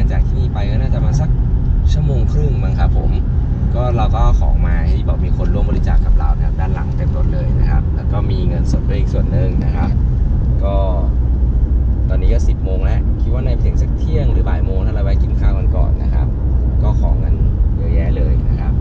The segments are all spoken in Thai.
จากที่นี่ไปก็น่าจะมาสัก1.5 ชั่วโมงมั้งครับผมก็เราก็ของมาที่บอกมีคนร่วมบริจาคกับเรานะครับด้านหลังเต็มรถเลยนะครับแล้วก็มีเงินสดด้วยอีกส่วนหนึ่งนะครับก็ตอนนี้ก็10 โมงแล้วคิดว่าในถึงสักเที่ยงหรือบ่ายโมงถ้าเราไปกินข้าวกันก่อนนะครับก็ของกันเยอะแยะเลยนะครับ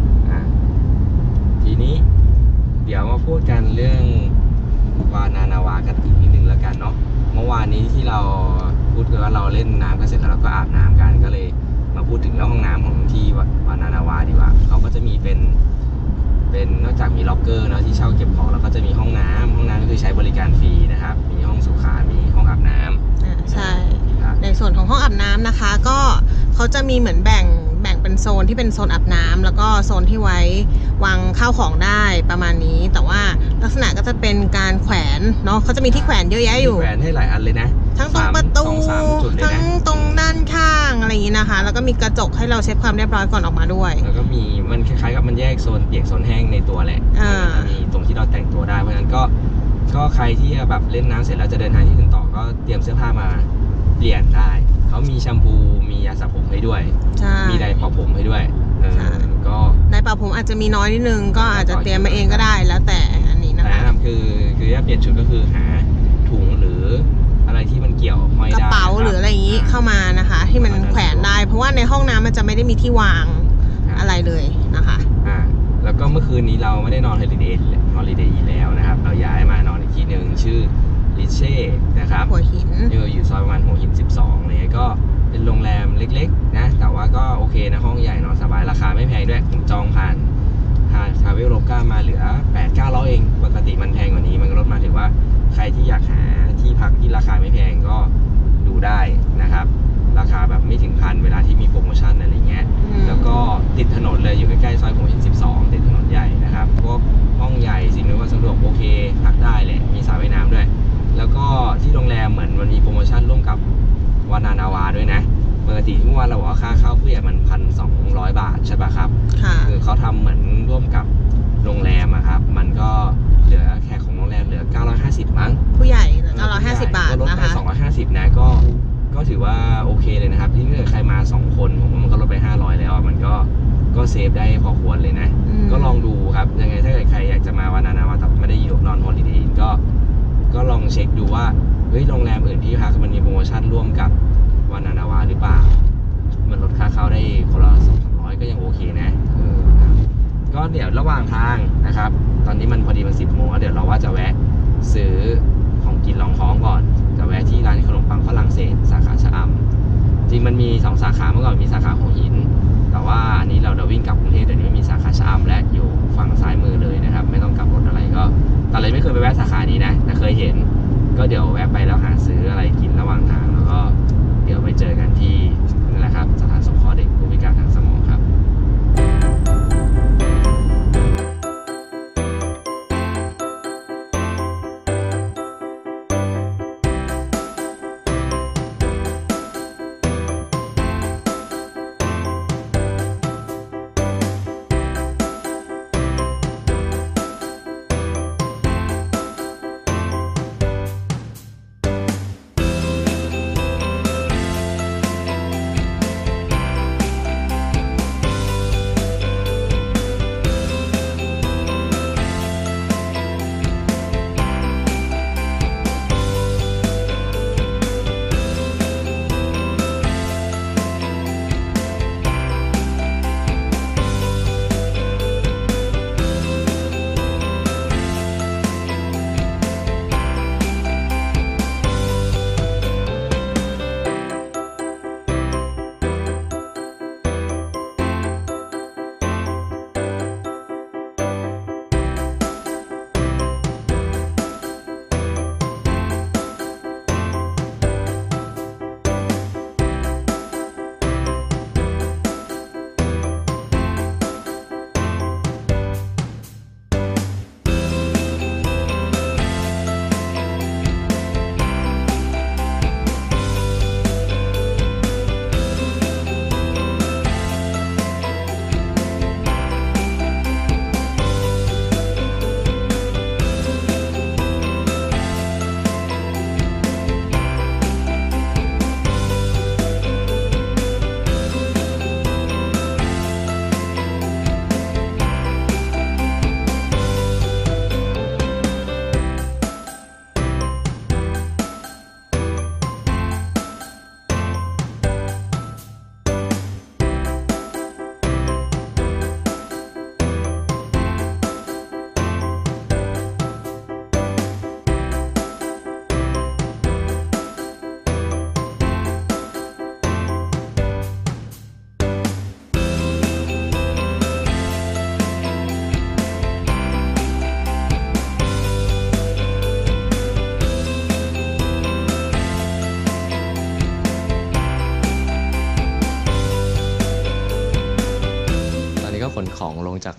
ทีนี้เดี๋ยวมาพูดกันเรื่องวานานาวากันอีกนิดนึงแล้วกันเนาะเมื่อวานนี้ที่เราพูดกันว่าเราเล่นน้ำกันเสร็จแล้วเราก็อาบน้ำกันก็เลยมาพูดถึงเรื่องห้องน้ำของที่วานานาวาดีกว่าเขาก็จะมีเป็นนอกจากมีล็อกเกอร์เนาะที่เช่าเก็บของแล้วก็จะมีห้องน้ำก็คือใช้บริการฟรีนะครับมีห้องสุขามีห้องอาบน้ำใช่ในส่วนของห้องอาบน้ำนะคะก็เขาจะมีเหมือนแบ่งเป็นโซนที่เป็นโซนอาบน้ำแล้วก็โซนที่ไว้วางข้าวของได้ประมาณนี้แต่ว่าลักษณะก็จะเป็นการแขวนเนาะเขาจะมีที่แขวนเยอะแยะอยู่แขวนให้หลายอันเลยนะทั้งตรงประตูทั้งตรงด้านข้างอะไรอย่างนี้นะคะแล้วก็มีกระจกให้เราเช็คความเรียบร้อยก่อนออกมาด้วยแล้วก็มีมันคล้ายๆกับมันแยกโซนเปียกโซนแห้งในตัวแหละมีตรงที่เราแต่งตัวได้เพราะฉะนั้นก็ใครที่แบบเล่นน้ำเสร็จแล้วจะเดินทางที่อื่นต่อก็เตรียมเสื้อผ้ามาเปลี่ยนได้เขามีแชมพูมียาสระผมให้ด้วยมีไดร์เป่าผมให้ด้วยก็ไดร์เป่าผมอาจจะมีน้อยนิดนึงก็อาจจะเตรียมมาเองก็ได้แล้วแต่อันนี้นะคะแนะนำคือถ้าเปลี่ยนชุดก็คือหาถุงหรืออะไรที่มันเกี่ยวห้อยได้กระเป๋าหรืออะไรอย่างนี้เข้ามานะคะที่มันแขวนได้เพราะว่าในห้องน้ำมันจะไม่ได้มีที่วางอะไรเลยนะคะแล้วก็เมื่อคืนนี้เราไม่ได้นอนฮอลิเดย์แล้วนะครับเราย้ายมานอนอีกที่หนึ่งชื่อลิเช่นะครับหัวหินอยู่ซอยประมาณหัวหิน12เนี่ยก็เป็นโรงแรมเล็กๆนะแต่ว่าก็โอเคนะห้องใหญ่นอนสบายราคาไม่แพงด้วยผมจองผ่านทาเวลโลก้ามาเหลือ 8-900 เองปกติมันแพงกว่านี้มันก็ลดมาถือว่าใครที่อยากหาที่พักที่ราคาไม่แพงก็ดูได้นะครับราคาแบบไม่ถึงพันเวลาที่มีโปรโมชั่นอะไรเงี้ยแล้วก็ติดถนนเลยอยู่ใกล้ๆซอยหัวหิน12ติดถนนใหญ่นะครับพวกห้องใหญ่สิ่งอำนวยความสะดวกโอเคพักได้เลยมีสระว่ายน้ำด้วยแล้วก็ที่โรงแรมเหมือนมันมีโปรโมชั่นร่วมกับวานานาวาด้วยนะปกติเมื่อวานเราบอกว่าค่าเข้าผู้ใหญ่มัน 1,200 บาทใช่ป่ะครับคือเขาทำเหมือนร่วมกับโรงแรมอะครับมันก็เหลือแขกของโรงแรมเหลือ950มั้งผู้ใหญ่950 บาทลดไป250นะก็ถือว่าโอเคเลยนะครับที่ถ้าใครมา2 คนผมว่ามันก็ลดไป500แล้วมันก็เซฟได้พอควรเลยนะก็ลองดูครับยังไงถ้าเกิดใครอยากจะมาวานานาวาแต่ไม่ได้อยู่นอนฮอลิเดย์ก็ลองเช็คดูว่าเฮ้ยโรงแรมอื่นที่พักมันมีโปรโมชั่นร่วมกับวานานาวาหรือเปล่ามันลดค่าเข้าได้คนละ200-300ก็ยังโอเคนะก็เดี๋ยวระหว่างทางนะครับตอนนี้มันพอดีมัน10 โมงเดี๋ยวเราว่าจะแวะซื้อของกินรองท้องก่อนจะแวะที่ร้านขนมปังฝรั่งเศสสาขาชะอำจริงมันมี2 สาขาเมื่อก่อนมีสาขาหัวหินแต่ว่าอันนี้เราวิ่งกลับกรุงเทพเดี๋ยวนี้มีสาขาชะอำและอยู่ฝั่งซ้ายมือเลยนะครับไม่ต้องกลับรถอะไรก็แต่เลยไม่เคยไปแวะสาขานี้นะแต่เคยเห็นก็เดี๋ยวแวะไปแล้วหาซื้ออะไรกินระหว่างทางแล้วก็เดี๋ยวไปเจอกันที่นั่นแหละครับสถานสงเคราะห์เด็กผู้พิการทางสมองครับ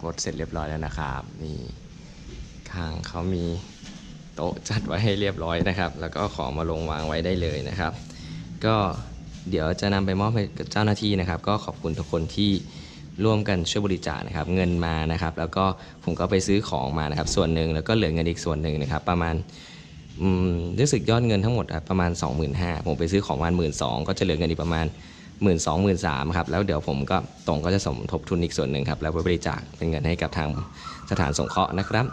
รถเสร็จเรียบร้อยแล้วนะครับนี่ข้างเขามีโต๊ะจัดไว้ให้เรียบร้อยนะครับแล้วก็ของมาลงวางไว้ได้เลยนะครับก็เดี๋ยวจะนำไปมอบให้กับเจ้าหน้าที่นะครับก็ขอบคุณทุกคนที่ร่วมกันช่วยบริจาคนะครับเงินมานะครับแล้วก็ผมก็ไปซื้อของมานะครับส่วนหนึ่งแล้วก็เหลือเงินอีกส่วนหนึ่งนะครับประมาณรู้สึกยอดเงินทั้งหมดประมาณ 25,000 ผมไปซื้อของประมาณ 12,000 ก็จะเหลือเงินอีกประมาณ 12,000 13,000 ครับแล้วเดี๋ยวผมก็จะสมทบทุนอีกส่วนหนึ่งครับแล้วไปบริจาคเป็นเงินให้กับทางสถานสงเคราะห์นะครับ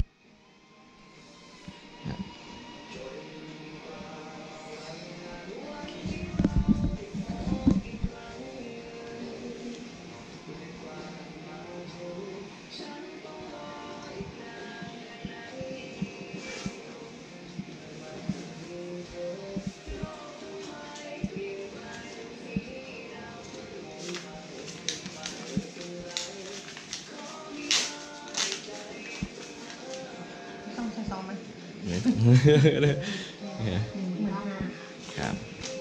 ต้องใช้ซองไหมครับ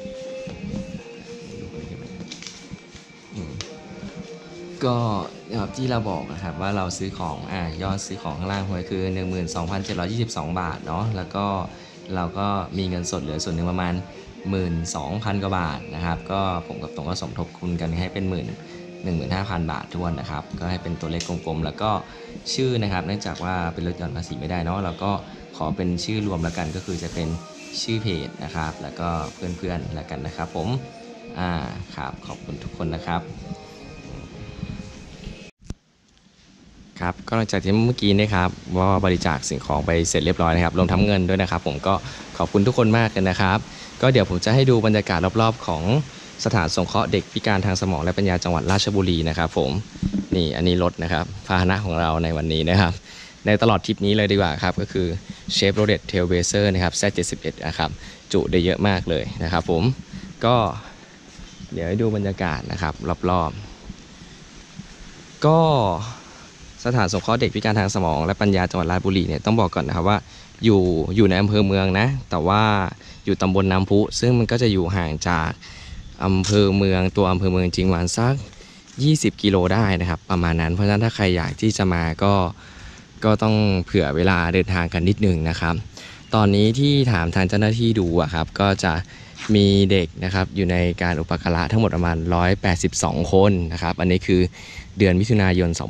ก็แบบที่เราบอกนะครับว่าเราซื้อของยอดซื้อของข้างล่างหวยคือ 12,722 บาทเนาะแล้วก็เราก็มีเงินสดเหลือส่วนหนึ่งประมาณ 12,000 กว่าบาทนะครับก็ผมกับตรงก็สมทบทุนกันให้เป็น 15,000 บาททวนนะครับก็ให้เป็นตัวเลขกลมๆแล้วก็ชื่อนะครับเนื่องจากว่าเป็นลดหย่อนภาษีไม่ได้เนาะแล้วก็ขอเป็นชื่อรวมแล้วกันก็คือจะเป็นชื่อเพจนะครับแล้วก็เพื่อนๆแล้วกันนะครับผมครับขอบคุณทุกคนนะครับครับก็หลังจากที่เมื่อกี้นะครับว่าบริจาคสิ่งของไปเสร็จเรียบร้อยนะครับรวมทั้งเงินด้วยนะครับผมก็ขอบคุณทุกคนมากเลยนะครับก็เดี๋ยวผมจะให้ดูบรรยากาศรอบๆของสถานสงเคราะห์เด็กพิการทางสมองและปัญญาจังหวัดราชบุรีนะครับผมนี่อันนี้รถนะครับพาหนะของเราในวันนี้นะครับในตลอดทริปนี้เลยดีกว่าครับก็คือ Chevrolet Trailblazer นะครับ Z71 นะครับจุได้เยอะมากเลยนะครับผมก็เดี๋ยวให้ดูบรรยากาศนะครับรอบๆก็สถานสงเคราะห์เด็กพิการทางสมองและปัญญาจังหวัดราชบุรีเนี่ยต้องบอกก่อนนะครับว่าอยู่ในอำเภอเมืองนะแต่ว่าอยู่ตำบลน้ำพุซึ่งมันก็จะอยู่ห่างจากอำเภอเมืองตัวอำเภอเมืองจริงวันสัก20 กิโลได้นะครับประมาณนั้นเพราะฉะนั้นถ้าใครอยากที่จะมาก็ต้องเผื่อเวลาเดินทางกันนิดนึงนะครับตอนนี้ที่ถามทางเจ้าหน้าที่ดูครับก็จะมีเด็กนะครับอยู่ในการอุปการะทั้งหมดประมาณ182 คนนะครับอันนี้คือเดือนมิถุนายน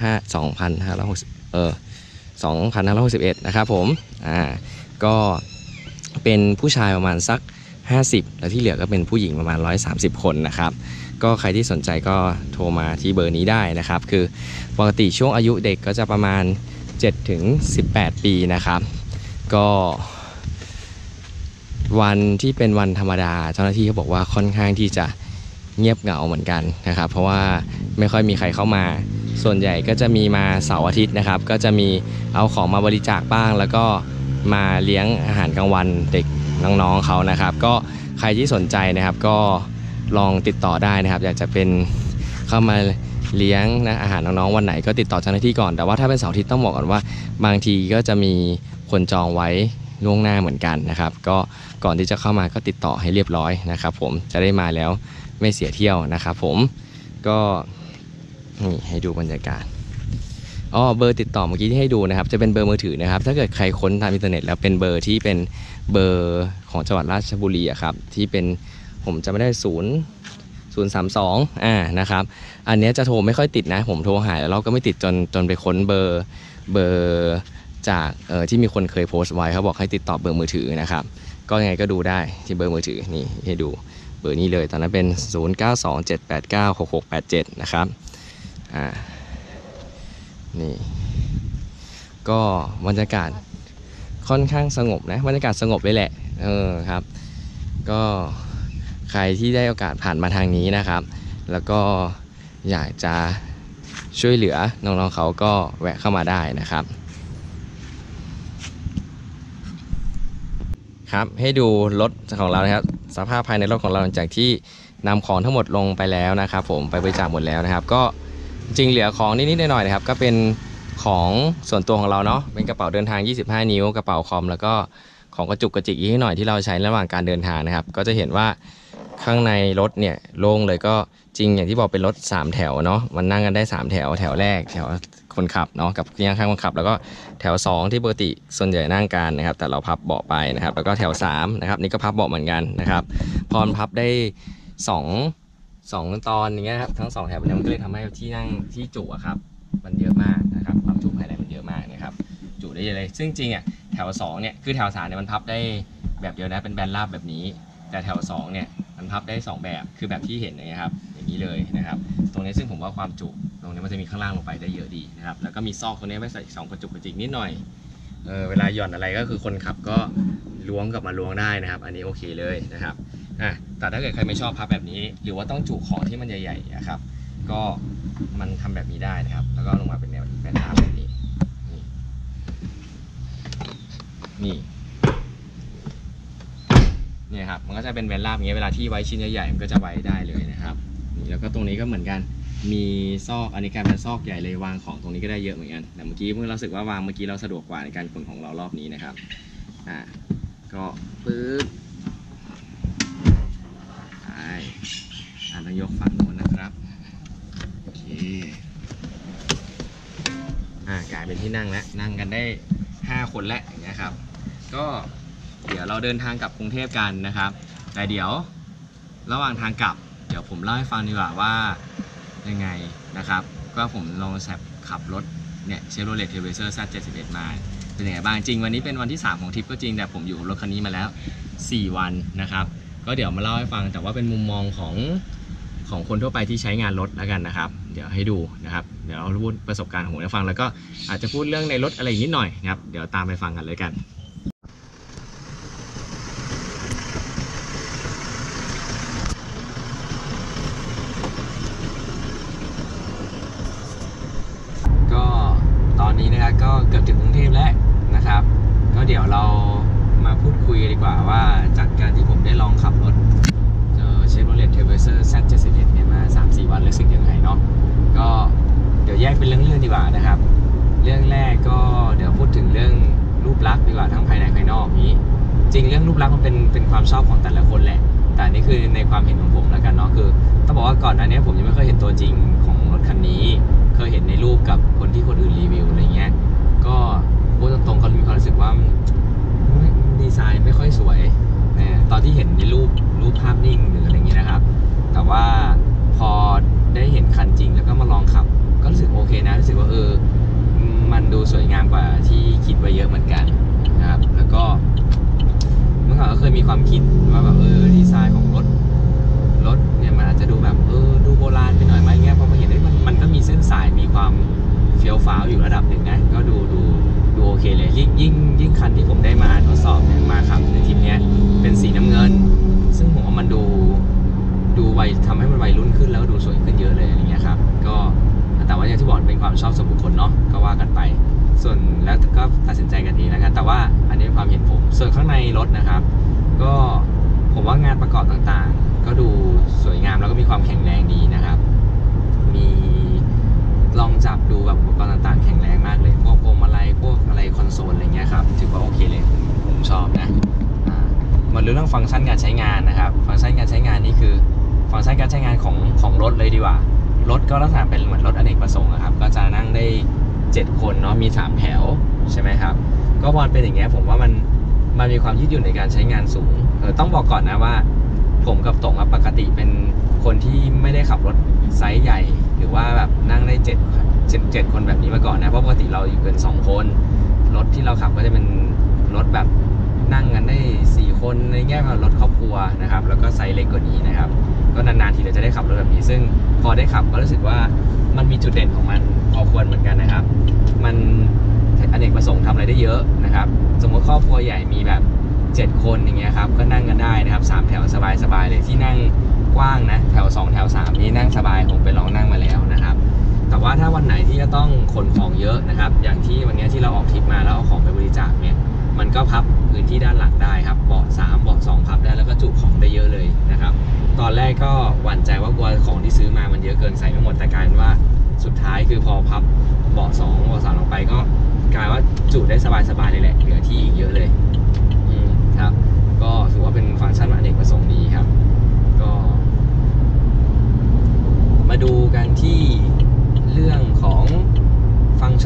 2561นะครับผมก็เป็นผู้ชายประมาณสัก50แล้วที่เหลือก็เป็นผู้หญิงประมาณ130 คนนะครับก็ใครที่สนใจก็โทรมาที่เบอร์นี้ได้นะครับคือปกติช่วงอายุเด็กก็จะประมาณ7 ถึง 18 ปีนะครับก็วันที่เป็นวันธรรมดาเจ้าหน้าที่เขาบอกว่าค่อนข้างที่จะเงียบเหงาเหมือนกันนะครับเพราะว่าไม่ค่อยมีใครเข้ามาส่วนใหญ่ก็จะมีมาเสาร์อาทิตย์นะครับก็จะมีเอาของมาบริจาคบ้างแล้วก็มาเลี้ยงอาหารกลางวันเด็กน้องๆเขานะครับก็ใครที่สนใจนะครับก็ลองติดต่อได้นะครับอยากจะเป็นเข้ามาเลี้ยงนะอาหารน้องๆวันไหนก็ติดต่อเจ้าหน้าที่ก่อนแต่ว่าถ้าเป็นเสาร์อาทิตย์ต้องบอกก่อนว่าบางทีก็จะมีคนจองไว้ล่วงหน้าเหมือนกันนะครับก็ก่อนที่จะเข้ามาก็ติดต่อให้เรียบร้อยนะครับผมจะได้มาแล้วไม่เสียเที่ยวนะครับผมก็นี่ให้ดูบรรยากาศเบอร์ติดต่อเมื่อกี้ที่ให้ดูนะครับจะเป็นเบอร์มือถือนะครับถ้าเกิดใครค้นตามอินเทอร์เน็ตแล้วเป็นเบอร์ที่เป็นเบอร์ของจังหวัดราชบุรีครับที่เป็นผมจะไม่ได้032นะครับอันนี้จะโทรไม่ค่อยติดนะผมโทรหาแล้วเราก็ไม่ติดจนไปค้นเบอร์จากที่มีคนเคยโพสต์ไว้เขาบอกให้ติดต่อเบอร์มือถือนะครับก็ยังไงก็ดูได้ที่เบอร์มือถือนี่ให้ดูเบอร์นี้เลยตอนนั้นเป็น0927896687นะครับนี่ก็บรรยากาศค่อนข้างสงบนะบรรยากาศสงบเลยแหละครับก็ใครที่ได้โอกาสผ่านมาทางนี้นะครับแล้วก็อยากจะช่วยเหลือน้องๆเขาก็แวะเข้ามาได้นะครับครับให้ดูรถของเรานะครับสภาพภายในรถของเราหลังจากที่นำของทั้งหมดลงไปแล้วนะครับผมไปบริจาคหมดแล้วนะครับก็จริงเหลือของนิดๆหน่อยๆนะครับก็เป็นของส่วนตัวของเราเนาะเป็นกระเป๋าเดินทาง25 นิ้วกระเป๋าคอมแล้วก็ของกระจุกกระจิกอีกนิดหน่อยที่เราใช้ระหว่างการเดินทางนะครับก็จะเห็นว่าข้างในรถเนี่ยโล่งเลยก็จริงอย่างที่บอกเป็นรถ3 แถวเนาะมันนั่งกันได้3 แถวแถวแรกแถวคนขับเนาะกับที่นั่งข้างคนขับแล้วก็แถว2ที่ปกติส่วนใหญ่นั่งกันนะครับแต่เราพับเบาะไปนะครับแล้วก็แถว3นะครับนี่ก็พับเบาะเหมือนกันนะครับพอมันพับได้2ตอนอย่างเงี้ยครับทั้ง2แถวมันก็เลยทำให้ที่นั่งที่จุอะครับมันเยอะมากนะครับความจุภายในมันเยอะมากนะครับจุได้เยอะเลยซึ่งจริงอ่ะแถว2เนี่ยคือแถว3เนี่ยมันพับได้แบบเดียวนะเป็นแบนราบแบบนี้แต่แถว2เนี่ยมันพับได้2แบบคือแบบที่เห็นนะครับอย่างนี้เลยนะครับตรงนี้ซึ่งผมว่าความจุตรงนี้มันจะมีข้างล่างลงไปได้เยอะดีนะครับแล้วก็มีซอกตรงนี้ไว้ใส่2กระจุกกระจิกนิดหน่อยเวลาหย่อนอะไรก็คือคนขับก็ล้วงกลับมาล้วงได้นะครับอันนี้โอเคเลยนะครับแต่ถ้าเกิดใครไม่ชอบพับแบบนี้หรือว่าต้องจุของที่มันใหญ่ๆนะครับก็มันทำแบบนี้ได้นะครับแล้วก็ลงมาเป็นแนวแบนราบแบบนี้นี่ครับมันก็จะเป็นแบนราบอย่างเงี้ยเวลาที่ไว้ชิ้นใหญ่ๆมันก็จะไว้ได้เลยนะครับนี่แล้วก็ตรงนี้ก็เหมือนกันมีซอกอันนี้กลายเป็นซอกใหญ่เลยวางของตรงนี้ก็ได้เยอะเหมือนกันแต่เมื่อกี้เราสึกว่าวางเมื่อกี้เราสะดวกกว่าในการขนของเรารอบนี้นะครับก็ปึ๊บต้องยกฝั่งโน้นนะครับโอเคกลายเป็นที่นั่งแล้วนั่งกันได้5คนแล้วอย่างเงี้ยครับก็เดี๋ยวเราเดินทางกลับกรุงเทพกันนะครับแต่เดี๋ยวระหว่างทางกลับเดี๋ยวผมเล่าให้ฟังดีกว่าว่ายังไงนะครับก็ผมลองขับรถเนี่ย Chevrolet Trailblazer Z71 มาเป็นยังไงบ้างจริงวันนี้เป็นวันที่3ของทริปก็จริงแต่ผมอยู่รถคันนี้มาแล้ว4วันนะครับก็เดี๋ยวมาเล่าให้ฟังแต่ว่าเป็นมุมมองของคนทั่วไปที่ใช้งานรถแล้วกันนะครับเดี๋ยวให้ดูนะครับเดี๋ยวเราพูดประสบการณ์ของผมให้ฟังแล้วก็อาจจะพูดเรื่องในรถอะไรนิดหน่อยนะครับเดี๋ยวตามไปฟังกันเลยกันก็ตอนนี้นะครับก็เกือบถึงกรุงเทพแล้วนะครับก็เดี๋ยวเรามาพูดคุยดีกว่าว่าจากการที่ผมได้ลองขับรถChevrolet Trailblazer Z71 เนี่ยมา 3-4 วันรู้สึกยังไงเนาะก็เดี๋ยวแยกเป็นเรื่องดีกว่านะครับเรื่องแรกก็เดี๋ยวพูดถึงเรื่องรูปลักษณ์ดีกว่าทั้งภายในภายนอกนี้จริงเรื่องรูปลักษณ์มันเป็นความชอบของแต่ละคนแหละแต่นี่คือในความเห็นของผมแล้วกันเนาะคือต้องบอกว่าก่อนหน้านี้ผมยังไม่เคยเห็นตัวจริงของรถคันนี้เคยเห็นในรูปกับคนที่คนอื่นรีวิวอะไรเงี้ยก็พูดตรงๆเขามีความรู้สึกว่าดีไซน์ไม่ค่อยสวยตอนที่เห็นในรูปภาพนิ่งหรืออะไรอย่างนี้นะครับแต่ว่าพอได้เห็นคันจริงแล้วก็มาลองขับก็รู้สึกโอเคนะรู้สึกว่ามันดูสวยงามกว่าที่คิดไว้เยอะเหมือนกันนะครับแล้วก็เมื่อก่อนก็เคยมีความคิดว่าแบบดีไซน์ของรถเนี่ยมันอาจจะดูแบบดูโบราณไปหน่อยไหมเงี้ยพอมาเห็นได้มันก็มีเส้นสายมีความเฟี้ยวฟ้าวอยู่ระดับหนึ่งนะก็ดูโอเคเลยยิ่งคันที่ผมได้มาทดสอบเนี่ยมาขับในทริปนี้เป็นสีน้ำเงินซึ่งผมว่ามันดูวัยทำให้มันวัยรุ่นขึ้นแล้วดูสวยขึ้นเยอะเลยอย่างเงี้ยครับก็แต่ว่าอย่างที่บอกเป็นความชอบส่วนบุคคลเนาะก็ว่ากันไปส่วนแล้วก็ตัดสินใจกันเองแล้วกันแต่ว่าอันนี้ความเห็นผมส่วนข้างในรถนะครับก็ผมว่างานประกอบต่างๆก็ดูสวยงามแล้วก็มีความแข็งแรงดีนะครับมีลองจับดูแบบอุปกรณ์ต่างๆแข็งแรงมากเลยพวกพวงมาลัยพวกอะไรคอนโซลอะไรเงี้ยครับถือว่าโอเคเลยผมชอบนะมาดูเรื่องฟังก์ชันการใช้งานนะครับฟังก์ชันการใช้งานนี่คือฟังก์ชันการใช้งานของรถเลยดีกว่ารถก็ลักษณะเป็นเหมือนรถอเนกประสงค์นะครับก็จะนั่งได้7คนเนาะมี3แถวใช่ไหมครับก็พอเป็นอย่างเงี้ยผมว่ามันมีความยืดหยุ่นในการใช้งานสูงต้องบอกก่อนนะว่าผมกับตงปกติเป็นคนที่ไม่ได้ขับรถไซส์ใหญ่หรือว่าแบบนั่งได้7คนแบบนี้มาก่อนนะเพราะปกติเราอยู่เกิน2คนรถที่เราขับก็จะเป็นรถแบบนั่งกันได้4คนในแง่ของรถครอบครัวนะครับแล้วก็ไซส์เล็กกว่านี้นะครับก็นานๆทีเราจะได้ขับรถแบบนี้ซึ่งพอได้ขับก็รู้สึกว่ามันมีจุดเด่นของมันพอควรเหมือนกันนะครับมันอเนกประสงค์ทำอะไรได้เยอะนะครับสมมติครอบครัวใหญ่มีแบบ7คนอย่างเงี้ยครับก็นั่งกันได้นะครับ3แถวสบายๆเลยที่นั่งกว้างนะแถว2แถว3นี้นั่งสบายผมไปลองนั่งมาแล้วนะครับแต่ว่าถ้าวันไหนที่จะต้องขนของเยอะนะครับอย่างที่วันนี้ที่เราออกทริปมาแล้วเอาของไปบริจาคเนี่ยมันก็พับพื้นที่ด้านหลังได้ครับเบาะ3เบาะ2พับได้แล้วก็จุของได้เยอะเลยนะครับตอนแรกก็หวั่นใจว่ากลัวของที่ซื้อมามันเยอะเกินใส่ไม่หมดแต่กลายเป็นว่าสุดท้ายคือพอพับเบาะ2เบาะ3ลงไปก็กลายว่าจุได้สบายๆเลยแหละเหลือที่อีกเยอะเลยครับก็ถือว่าเป็นฟังก์ชันอเนกประสงค์ดีครับก็มาดูกันที่เรื่องของฟังก์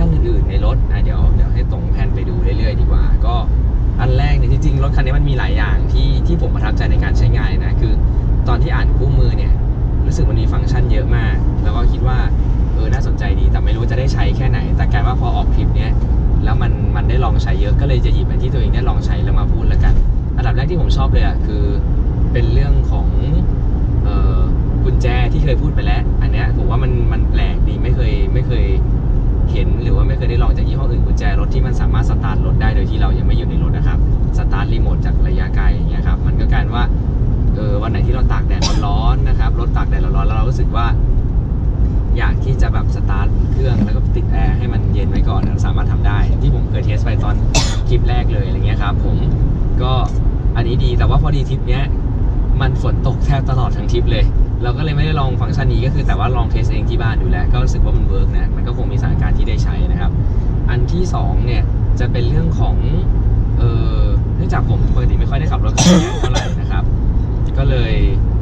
ถคันนี้มันมีหลายอย่างที่ผมประทับใจในการใช้งานนะคือตอนที่อ่านคู่มือเนี่ยรู้สึกมันมีฟังก์ชันเยอะมากแล้วก็คิดว่าน่าสนใจดีแต่ไม่รู้จะได้ใช้แค่ไหนแต่กลายว่าพอออกคลิปเนี้ยแล้วมันได้ลองใช้เยอะก็เลยจะหยิบไปที่ตัวเองได้ลองใช้แล้วมาพูดแล้วกันอันดับแรกที่ผมชอบเลยอ่ะคือเป็นเรื่องของกุญแจที่เคยพูดไปแล้วอันเนี้ยผมว่ามันแปลกดีไม่เคยเห็นหรือว่าไม่เคยได้ลองจากยี่ห้ออื่นกุญแจรถที่มันสามารถสตาร์ทรถได้โดยที่เรายังไม่อยู่ในรถนะครับสตาร์ทรีโมทจากระยะไกลอย่างเงี้ยครับมันก็กลายว่าวันไหนที่เราตากแดดร้อนๆนะครับรถตากแดดร้อนๆแล้วเรารู้สึกว่าอยากที่จะแบบสตาร์ทเครื่องแล้วก็ติดแอร์ให้มันเย็นไว้ก่อนสามารถทำได้ที่ผมเคยเทสไปตอนคลิปแรกเลยอะไรเงี้ยครับผมก็อันนี้ดีแต่ว่าพอดีทริปเนี้ยมันฝนตกแทบตลอดทั้งทริปเลยเราก็เลยไม่ได้ลองฟังก์ชันนี้ก็คือแต่ว่าลองเทสเองที่บ้านดูแล้วก็รู้สึกว่ามันเวิร์กนะมันก็คงมีสถานการณ์ที่ได้ใช้นะครับอันที่2เนี่ยจะเป็นเรื่องของเนื่องจากผมปกติไม่ค่อยได้ขับรถคันนี้เท่าไหร่นะครับก็เลย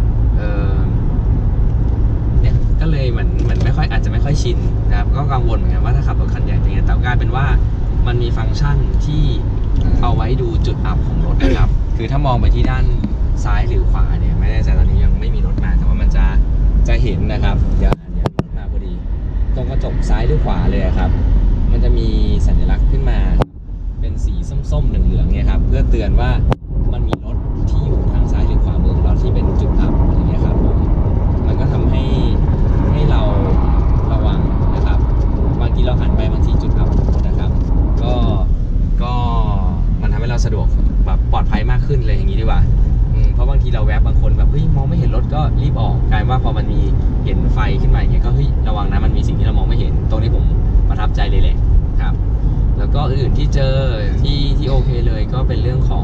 เนี่ยก็เลยเหมือนไม่ค่อยอาจจะไม่ค่อยชินนะครับก็กังวลเหมือนกันว่าถ้าขับรถคันใหญ่จะยังไงแต่กลายเป็นว่ามันมีฟังก์ชันที่เอาไว้ดูจุดอับของรถนะครับคือถ้ามองไปที่ด้านซ้ายหรือขวาเนี่ยไม่แน่ใจตอนนี้ยังไม่มีรถมาแต่ว่ามันจะเห็นนะครับเดี๋ยวมาพอดีตรงกระจกซ้ายหรือขวาเลยครับมันจะมีสัญลักษณ์ขึ้นมาเป็นสีส้มๆเหลืองๆเนี่ยครับเพื่อเตือนว่ามันมีรถที่อยู่ทางซ้ายหรือขวามือของเราที่เป็นจุดอับอะไรเงี้ยครับมันก็ทำให้เราระวังนะครับบางทีเราหันไปบางทีจุดอับนะครับก็มันทำให้เราสะดวกแบบปลอดภัยมากขึ้นเลยอย่างนี้ดีกว่าเพราะบางทีเราแวบบางคนแบบเฮ้ยมองไม่เห็นรถก็รีบออกกลายว่าพอมันมีเห็นไฟขึ้นมาอย่างเงี้ยก็เฮ้ยระวังนะมันมีสิ่งที่เรามองไม่เห็นตรงนี้ผมประทับใจเลยแหละครับแล้วก็อื่นที่เจอที่โอเคเลยก็เป็นเรื่องของ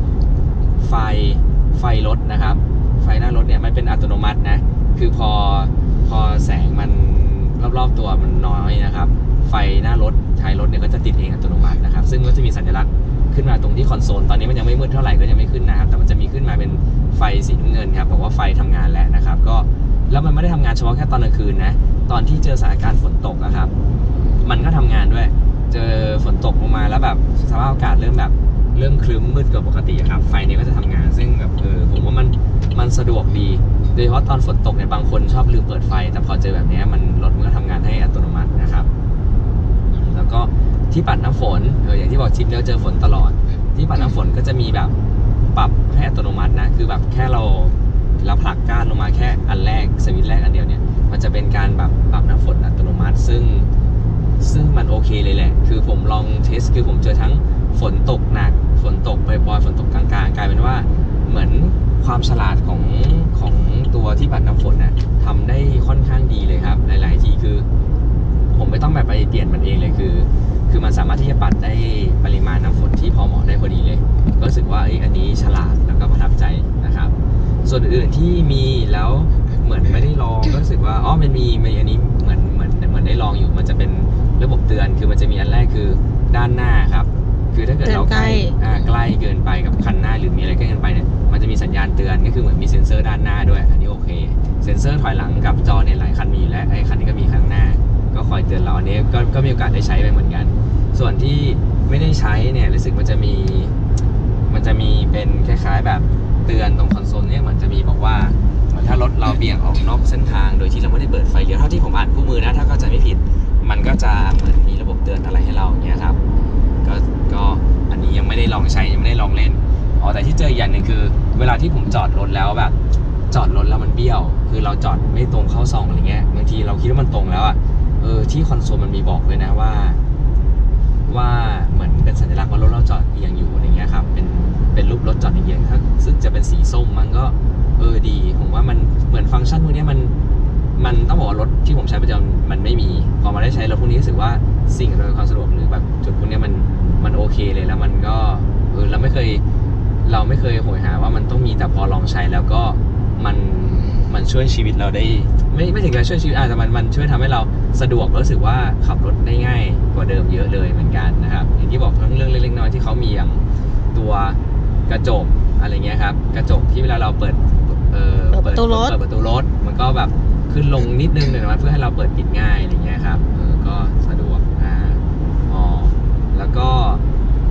ไฟรถนะครับไฟหน้ารถเนี่ยมันเป็นอัตโนมัตินะคือพอแสงมันรอบๆตัวมันน้อยนะครับไฟหน้ารถท้ายรถเนี่ยก็จะติดเองอัตโนมัตินะครับซึ่งก็จะมีสัญลักษณ์ขึ้นมาตรงที่คอนโซลตอนนี้มันยังไม่มืดเท่าไหร่ก็ยังไม่ขึ้นนะครับแต่มันจะมีขึ้นมาเป็นไฟสีน้ำเงินครับบอกว่าไฟทำงานแล้วนะครับก็แล้วมันไม่ได้ทำงานเฉพาะแค่ตอนกลางคืนนะตอนที่เจอสถานการณ์ฝนตกนะครับมันก็ทำงานด้วยเจอฝนตกลงมาแล้วแบบสภาพอากาศเริ่มครึ้มมืดกว่าปกติครับไฟนี้ก็จะทำงานซึ่งแบบผมว่ามันสะดวกดีโดยเฉพาะตอนฝนตกเนี่ยบางคนชอบลืมเปิดไฟแต่พอเจอแบบนี้รถมันก็ทำงานให้อัตโนมัตินะครับแล้วก็ที่ปัดน้ำฝนอย่างที่บอกทริปนี้เจอฝนตลอดที่ปัดน้ำฝนก็จะมีแบบปรับให้อัตโนมัตินะคือแบบแค่เราผลักก้านลงมาแค่อันแรกสวิตช์แรกอันเดียวเนี่ยมันจะเป็นการแบบปรับน้ำฝนอัตโนมัติซึ่งมันโอเคเลยแหละคือผมลองเทสคือผมเจอทั้งฝนตกหนักฝนตกปล่อยๆฝนตกกลางๆกลายเป็นว่าเหมือนความฉลาดของตัวที่ปัดน้ำฝนนะทำได้ค่อนข้างดีเลยครับหลายๆทีคือผมไม่ต้องแบบไปเปลี่ยนมันเองเลยคือมันสามารถที่จะปัดได้ปริมาณน้ำฝนที่พอเหมาะได้พอดีเลยก็รู้สึกว่าอันนี้ฉลาดแล้วก็ประทับใจนะครับส่วนอื่นที่มีแล้วเหมือนไม่ได้ลองก็รู้สึกว่ามันมีอันนี้เหมือนได้ลองอยู่มันจะเป็นระบบเตือนคือมันจะมีอันแรกคือด้านหน้าครับคือถ้าเกิดเราใกล้เกินไปกับคันหน้าหรือมีอะไรใกล้เกินไปเนี่ยมันจะมีสัญญาณเตือนก็คือเหมือนมีเซ็นเซอร์ด้านหน้าด้วยอันนี้โอเคเซ็นเซอร์ถอยหลังกับจอเนี่ยหลายคันมีแล้วไอ้คันนี้ก็มีข้างหน้าก็คอยเตือนเราอันนี้ก็มีโอกาสได้ใช้ไปเหมือนกันส่วนที่ไม่ได้ใช้เนี่ยรู้สึกมันจะมีเป็นคล้ายๆแบบเตือนตรงคอนโซลเนี่ยมันจะมีบอกว่าเหมือนถ้ารถเราเบี่ยงออกนอกเส้นทางโดยที่เราไม่ได้เปิดไฟเลี้ยวเท่าที่ผมอ่านคู่มือนะถ้าเข้าใจไม่ผิดมันก็จะเหมือนมีระบบเตือนอะไรให้เราอย่างเงี้ยครับก็อันนี้ยังไม่ได้ลองใช้ยังไม่ได้ลองเล่นแต่ที่เจออย่างหนึ่งคือเวลาที่ผมจอดรถแล้วแบบจอดรถแล้วมันเบี้ยวคือเราจอดไม่ตรงเข้าซองอะไรเงี้ยบางทีเราคิดว่ามันตรงแล้วที่คอนโซลมันมีบอกเลยนะว่าเหมือนเป็นสัญลักษณ์ว่ารถเราจอดเอียงอยู่อะไรเงี้ยครับเป็นรูปรถจอดเอียงถ้าซึ่งจะเป็นสีส้มมันก็ดีผมว่ามันเหมือนฟังก์ชันพวกนี้มันต้องบอกว่ารถที่ผมใช้ประจำมันไม่มีพอมาได้ใช้รถพวกนี้รู้สึกว่าสิ่งอำนวยความสะดวกหรือแบบจุดพวกนี้มันโอเคเลยแล้วมันก็เราไม่เคยโหยหาว่ามันต้องมีแต่พอลองใช้แล้วก็มันช่วยชีวิตเราได้ไม่ถึงกับช่วยชีวิตแต่มันช่วยทำให้เราสะดวกรู้สึกว่าขับรถได้ง่ายกว่าเดิมเยอะเลยเหมือนกันนะครับอย่างที่บอกทั้งเรื่องเล็กๆน้อยๆที่เขามีอย่างตัวกระจกอะไรเงี้ยครับกระจกที่เวลาเราเปิดประตูรถมันก็แบบขึ้นลงนิดนึงหน่อยเพื่อให้เราเปิดปิดง่ายอะไรเงี้ยครับก็สะดวกแล้วก็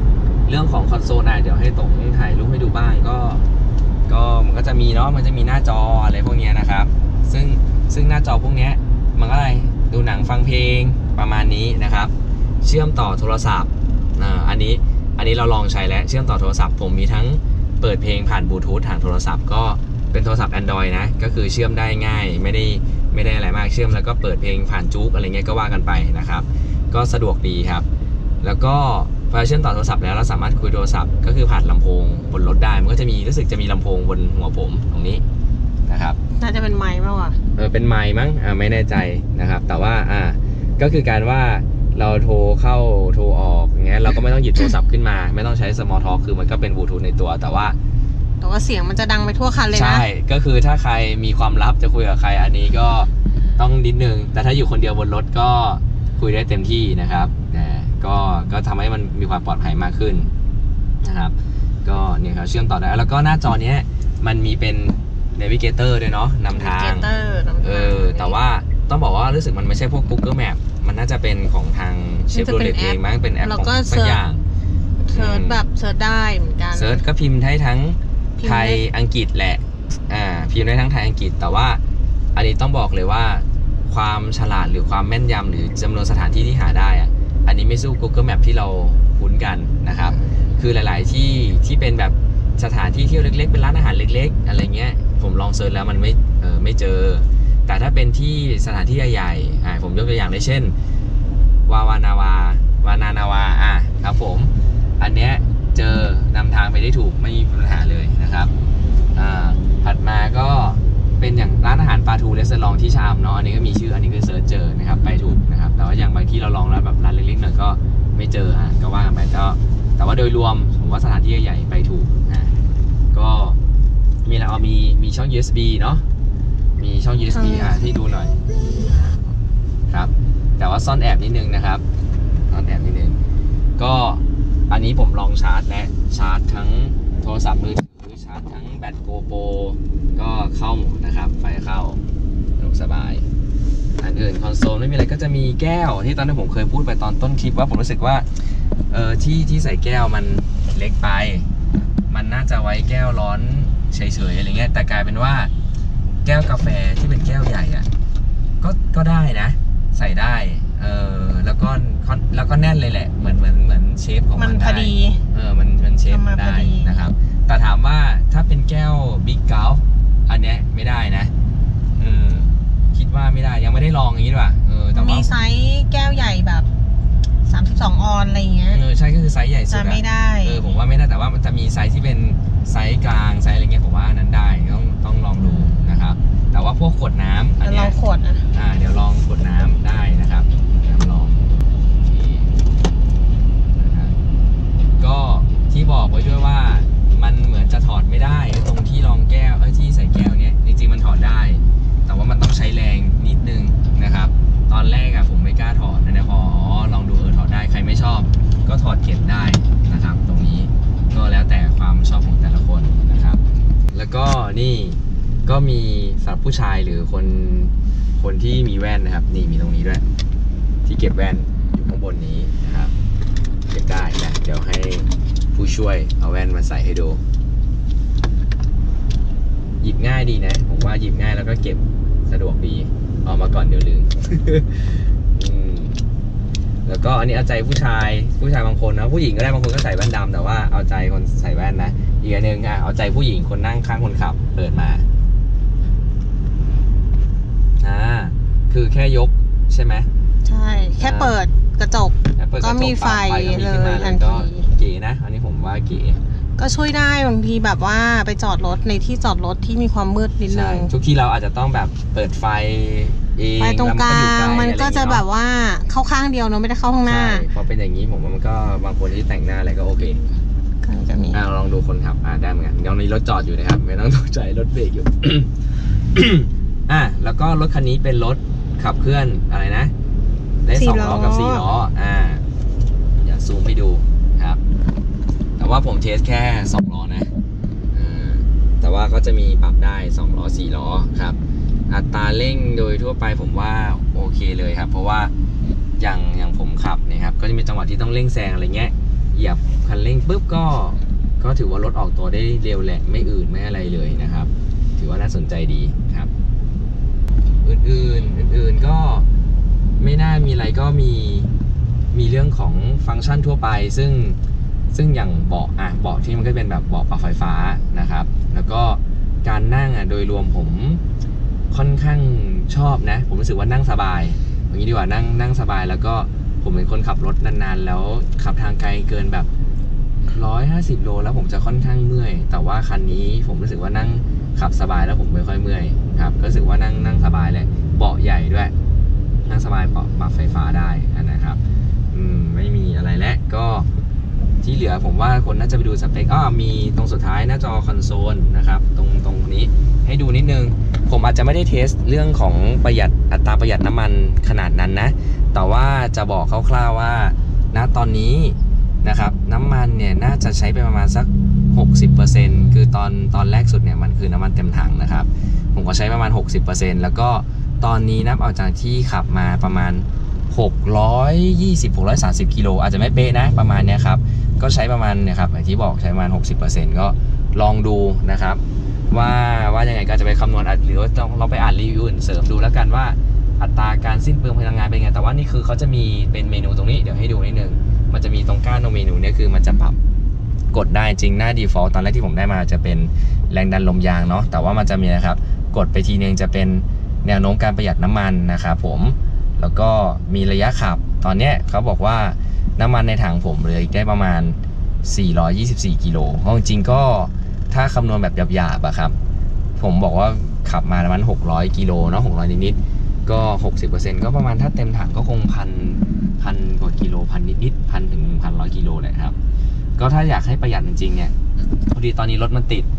เรื่องของคอนโซลเดี๋ยวให้ต๋งถ่ายรูปให้ดูบ้างก็มันก็จะมีเนาะมันจะมีหน้าจออะไรพวกนี้นะครับซึ่งหน้าจอพวกนี้มันก็อะไรดูหนังฟังเพลงประมาณนี้นะครับเชื่อมต่อโทรศัพท์อันนี้เราลองใช้แล้วเชื่อมต่อโทรศัพท์ผมมีทั้งเปิดเพลงผ่านบลูทูธทางโทรศัพท์ก็เป็นโทรศัพท์ Android นะก็คือเชื่อมได้ง่ายไม่ได้อะไรมากเชื่อมแล้วก็เปิดเพลงผ่านจุ๊กอะไรเงี้ยก็ว่ากันไปนะครับก็สะดวกดีครับแล้วก็พอเชื่อมต่อโทรศัพท์แล้วเราสามารถคุยโทรศัพท์ก็คือผ่านลำโพงบนรถได้มันก็จะมีรู้สึกจะมีลำโพงบนหัวผมตรงนี้นะครับน่าจะเป็นไมค์มากกว่าเป็นไมค์มั้งไม่แน่ใจนะครับแต่ว่าก็คือการว่าเราโทรเข้าโทรออกอย่างเงี้ยเราก็ไม่ต้องหยิบโทรศัพท์ขึ้นมาไม่ต้องใช้ small talk คือมันก็เป็นบลูทูธในตัวแต่ว่าเสียงมันจะดังไปทั่วคันเลยนะใช่ก็คือถ้าใครมีความลับจะคุยกับใครอันนี้ก็ต้องนิดนึงแต่ถ้าอยู่คนเดียวบนรถก็คุยได้เต็มที่นะครับก็ทำให้มันมีความปลอดภัยมากขึ้นนะครับก็เนี่ยครับเชื่อมต่อได้แล้วก็หน้าจอเนี้ยมันมีเป็น Navigator ด้วยเนาะนำทางแต่ว่าต้องบอกว่ารู้สึกมันไม่ใช่พวก Google Map มันน่าจะเป็นของทาง Chevrolet เองมั้งเป็นแอปของสักอย่างเซิร์ชแบบเซิร์ชได้เหมือนกันเซิร์ชก็พิมพ์ได้ทั้งไทยอังกฤษแหละพิมพ์ได้ทั้งไทยอังกฤษแต่ว่าอันนี้ต้องบอกเลยว่าความฉลาดหรือความแม่นยำหรือจำนวนสถานที่ที่หาได้อันนี้ไม่สู้ Google Map ที่เราคุ้นกันนะครับคือหลายๆที่เป็นแบบสถานที่เที่ยวเล็กๆเป็นร้านอาหารเล็กๆอะไรเงี้ยผมลองเซิร์ชแล้วมันไม่เจอแต่ถ้าเป็นที่สถานที่ใหญ่ๆผมยกตัวอย่างได้เช่นวานาวครับผมอันเนี้ยเจอนำทางไปได้ถูกไม่มีปัญหาเลยนะครับถัดมาก็เป็นอย่างร้านอาหารปลาทูเรสเตอรองที่ชามเนาะอันนี้ก็มีชื่ออันนี้คือเซิร์ชเจอนะครับไปถูกนะครับแต่ว่าอย่างบางที่เราลองแล้วแบบร้านเล็กๆหน่อยก็ไม่เจอก็ว่ากันไปแต่ว่าโดยรวมผมว่าสถานที่ใหญ่ไปถูกก็มีอะไรมีช่อง USB เนาะมีช่อง USB ที่ดูหน่อยครับแต่ว่าซ่อนแอบนิดนึงนะครับซ่อนแอบนิดนึงก็อันนี้ผมลองชาร์จและชาร์จทั้งโทรศัพท์มือถือชาร์จทั้งแบตโกโปรก็เข้าหมดนะครับไฟเข้าสบายอันอื่นคอนโซลไม่มีอะไรก็จะมีแก้วที่ตอนที่ผมเคยพูดไปตอนต้นคลิปว่าผมรู้สึกว่าที่ใส่แก้วมันเล็กไปมันน่าจะไว้แก้วร้อนเฉยๆอะไรเงี้ยแต่กลายเป็นว่าแก้วกาแฟที่เป็นแก้วใหญ่ก็ได้นะใส่ได้แล้วก็แน่นเลยแหละเหมือนเชฟของมันได้พอดีมันเชฟมันได้นะครับแต่ถามว่าถ้าเป็นแก้วบิ๊กเกลอันเนี้ยไม่ได้นะคิดว่าไม่ได้ยังไม่ได้ลองอย่างนี้ด้วยแต่ว่ามีไซส์แก้วใหญ่แบบ32 ออนอะไรเงี้ยใช่ก็คือไซส์ใหญ่สุดไม่ได้ผมว่าไม่ได้แต่ว่ามันจะมีไซส์ที่เป็นไซส์กลางไซส์อะไรเงี้ยผมว่านั้นได้ต้องลองดูนะครับแต่ว่าพวกขวดน้ำอันนี้เราขวดเดี๋ยวลองขวดน้ำได้นะครับลองนะครับก็ที่บอกไว้ด้วยว่ามันเหมือนจะถอดไม่ได้ตรงที่รองแก้วที่ใส่แก้วเนี้ยจริงๆมันถอดได้แต่ว่ามันต้องใช้แรงนิดนึงนะครับตอนแรกผมไม่กล้าถอดนะพอลองดูถอดได้ใครไม่ชอบก็ถอดเก็บได้นะครับตรงนี้ก็แล้วแต่ความชอบของแต่ละคนนะครับแล้วก็นี่ก็มีสำหรับผู้ชายหรือคนที่มีแว่นนะครับนี่มีตรงนี้ด้วยที่เก็บแว่นอยู่ข้างบนนี้นะครับเก็บได้นะเดี๋ยวให้ผู้ช่วยเอาแว่นมาใส่ให้ดูหยิบง่ายดีนะผมว่าหยิบง่ายแล้วก็เก็บสะดวกดีเอามาก่อนเดี๋ยวลืม แล้วก็อันนี้เอาใจผู้ชายบางคนนะผู้หญิงก็ได้บางคนก็ใส่แว่นดำแต่ว่าเอาใจคนใส่แว่นนะอีกอันหนึ่งเอาใจผู้หญิงคนนั่งข้างคนขับเปิดมาคือแค่ยกใช่ไหมใช่แค่เปิดกระจกก็มีไฟเลยทันทีเก๋นะอันนี้ผมว่าเก๋ก็ช่วยได้บางทีแบบว่าไปจอดรถในที่จอดรถที่มีความมืดนิดนึงทุกที่เราอาจจะต้องแบบเปิดไฟไปตรงกลางมันก็จะแบบว่าเข้าข้างเดียวเนาะไม่ได้เข้าข้างหน้าพอเป็นอย่างนี้ผมว่ามันก็บางคนที่แต่งหน้าอะไรก็โอเคจะมีลองดูคนขับได้เหมือนกันตอนนี้รถจอดอยู่นะครับไม่ต้องตกใจรถเบรกอยู่ แล้วก็รถคันนี้เป็นรถขับเคลื่อนอะไรนะได้2 ล้อกับ4 ล้ออย่าซูมให้ดูครับแต่ว่าผมเทสแค่2 ล้อนะแต่ว่าก็จะมีปรับได้2 ล้อ4 ล้อครับอัตราเร่งโดยทั่วไปผมว่าโอเคเลยครับเพราะว่าอย่างผมขับเนี่ยครับก็จะมีจังหวะที่ต้องเร่งแซงอะไรเงี้ยเหยียบคันเร่งปุ๊บก็ถือว่ารถออกตัวได้เร็วแหละไม่อืดไม่อะไรเลยนะครับถือว่าน่าสนใจดีครับอื่นก็ไม่น่ามีอะไรก็มีเรื่องของฟังก์ชันทั่วไปซึ่งอย่างเบาะที่มันก็เป็นแบบเบาะปรับไฟฟ้านะครับแล้วก็การนั่งโดยรวมผมค่อนข้างชอบนะผมรู้สึกว่านั่งสบายอย่างนี้ดีกว่านั่งสบายแล้วก็ผมเป็นคนขับรถนานๆแล้วขับทางไกลเกินแบบ150 โลแล้วผมจะค่อนข้างเมื่อยแต่ว่าคันนี้ผมรู้สึกว่านั่งขับสบายแล้วผมไม่ค่อยเมื่อยครับก็รู้สึกว่านั่งสบายเลยเบาะใหญ่ด้วยนั่งสบายเบาะปรับไฟฟ้าได้นะครับไม่มีอะไรและก็ที่เหลือผมว่าคนน่าจะไปดูสเปคมีตรงสุดท้ายหน้าจอคอนโซลนะครับตรงนี้ให้ดูนิดนึงผมอาจจะไม่ได้เทสเรื่องของอัตราประหยัดน้ำมันขนาดนั้นนะแต่ว่าจะบอกคร่าวๆว่าณตอนนี้นะครับน้ำมันเนี่ยน่าจะใช้ไปประมาณสัก 60% คือตอนแรกสุดเนี่ยมันคือน้ำมันเต็มถังนะครับผมก็ใช้ประมาณ 60% แล้วก็ตอนนี้นับเอาจากที่ขับมาประมาณ630 กิโลอาจจะไม่เป๊ะนะประมาณเนี้ยครับก็ใช้ประมาณเนี่ยครับอย่างที่บอกใช้ประมาณ 60% ก็ลองดูนะครับว่ายังไงก็จะไปคำนวณหรือว่าเราไปอ่านรีวิวอื่นเสริมดูแล้วกันว่าอัตราการสิ้นเปลืองพลังงานเป็นไงแต่ว่านี่คือเขาจะมีเป็นเมนูตรงนี้เดี๋ยวให้ดูนิดนึงมันจะมีตรงก้านตรงเมนูนี้คือมันจะปรับกดได้จริงหน้า default ตอนแรกที่ผมได้มาจะเป็นแรงดันลมยางเนาะแต่ว่ามันจะมีนะครับกดไปทีนึงจะเป็นแนวโน้มการประหยัดน้ำมันนะครับผมแล้วก็มีระยะขับตอนนี้เขาบอกว่าน้ำมันในถังผมเหลืออีกได้ประมาณ424 กิโลจริงๆก็ถ้าคำนวณแบบหยาบๆครับผมบอกว่าขับมาประมาณ600 กิโลเนาะ600นิดๆก็ 60% ก็ประมาณถ้าเต็มถังก็คงพันกว่ากิโลพันนิดๆ1,000 ถึง 1,100 กิโลแหละครับก็ถ้าอยากให้ประหยัดจริงๆเนี่ยพอดีตอนนี้รถมันติด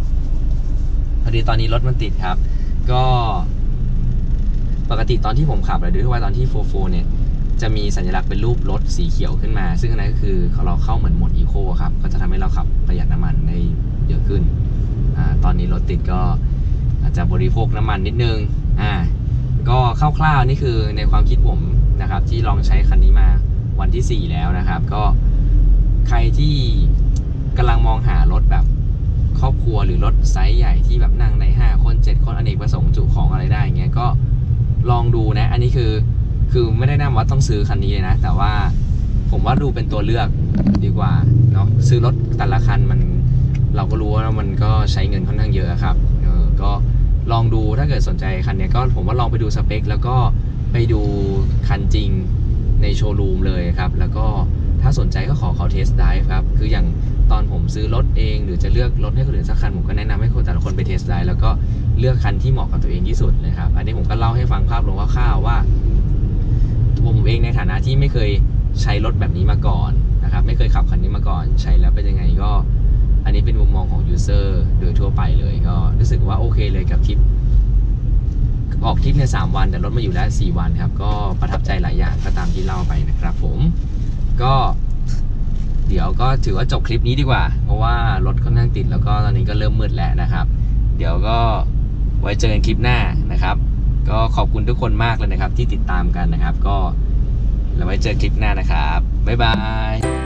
ครับก็ปกติตอนที่ผมขับหรือว่าตอนที่44เนี่ยจะมีสัญลักษณ์เป็นรูปรถสีเขียวขึ้นมาซึ่งอันนั้นก็คือเราเข้าเหมือนโหมดอีโคครับก็จะทำให้เราขับประหยัดน้ำมันได้เยอะขึ้นตอนนี้รถติดก็อาจจะบริโภคน้ำมันนิดนึงก็คร่าวๆนี่คือในความคิดผมนะครับที่ลองใช้คันนี้มาวันที่4แล้วนะครับก็ใครที่กำลังมองหารถแบบครอบครัวหรือรถไซส์ใหญ่ที่แบบนั่งใน5 คน 7 คนอเนกประสงค์จุของอะไรได้เงี้ยก็ลองดูนะอันนี้คือไม่ได้แนะนำว่าต้องซื้อคันนี้เลยนะแต่ว่าผมว่าดูเป็นตัวเลือกดีกว่าเนาะซื้อรถแต่ละคันเราก็รู้ว่ามันก็ใช้เงินค่อนข้างเยอะครับก็ลองดูถ้าเกิดสนใจคันนี้ก็ผมว่าลองไปดูสเปคแล้วก็ไปดูคันจริงในโชว์รูมเลยครับแล้วก็ถ้าสนใจก็ขอเทสไดฟ์ครับคืออย่างตอนผมซื้อรถเองหรือจะเลือกรถให้คนอื่นสักคันผมก็แนะนำให้คนแต่ละคนไปเทสไดฟ์แล้วก็เลือกคันที่เหมาะกับตัวเองที่สุดเลยครับอันนี้ผมก็เล่าให้ฟังภาพรวมคร่าวๆว่าผมเองในฐานะที่ไม่เคยใช้รถแบบนี้มาก่อนนะครับไม่เคยขับคันนี้มาก่อนใช้แล้วเป็นยังไงก็อันนี้เป็นมุมมองของยูเซอร์โดยทั่วไปเลยก็รู้สึกว่าโอเคเลยกับทริปออกทริปใน3 วันแต่รถมาอยู่แล้ว4 วันครับก็ประทับใจหลายอย่างก็ตามที่เล่าไปนะครับผมก็เดี๋ยวก็ถือว่าจบคลิปนี้ดีกว่าเพราะว่ารถค่อนข้างติดแล้วก็ตอนนี้ก็เริ่มมืดแล้วนะครับเดี๋ยวก็ไว้เจอกันคลิปหน้านะครับก็ขอบคุณทุกคนมากเลยนะครับที่ติดตามกันนะครับก็แล้วไว้เจอคลิปหน้านะครับบ๊ายบาย